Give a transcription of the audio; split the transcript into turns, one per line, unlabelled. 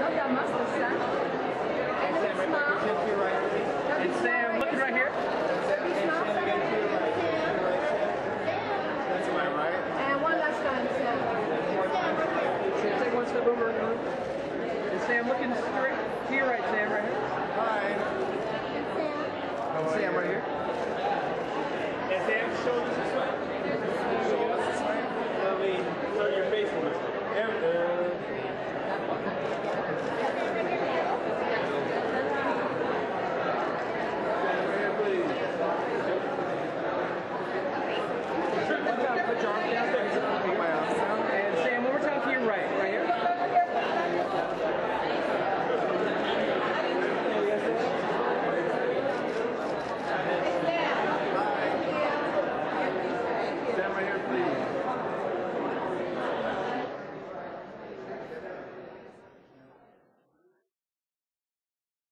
love that mustache, Sam. And
Sam, right
smile.
and Sam, looking right here.
That's my right.
And one last time, Sam.
Sam, take one step over. And Sam, looking straight to your right, Sam, right here.
Hi.
And Sam.
Sam right here.
And Sam, shoulders this way.